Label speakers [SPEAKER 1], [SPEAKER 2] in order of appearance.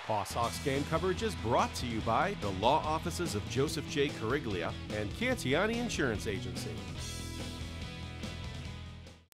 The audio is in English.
[SPEAKER 1] Boss Hawks game coverage is brought to you by the law offices of Joseph J. Cariglia and Cantiani Insurance Agency.